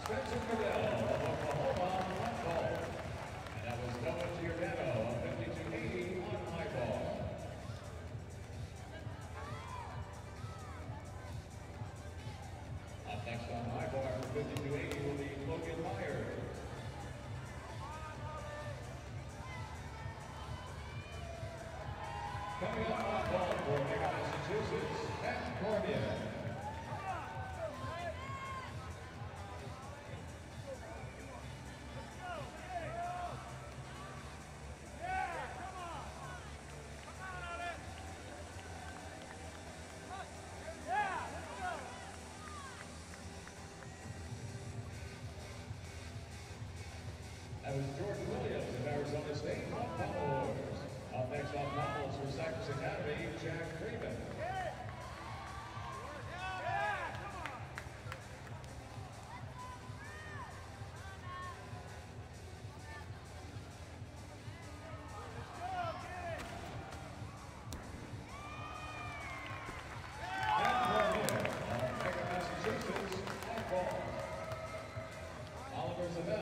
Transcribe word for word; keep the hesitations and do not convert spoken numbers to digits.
Spencer Cordell of Oklahoma on ball. And that was Noah Giordano of fifty-two eighty on high ball. Up next on high bar for fifty-two eighty will be Logan Myers. Coming up on ball for Massachusetts, Matt Cormier. That was Jordan Williams of Arizona State on Pommel Wars. Up next on Pommels for Cypress Academy, Jack Freeman.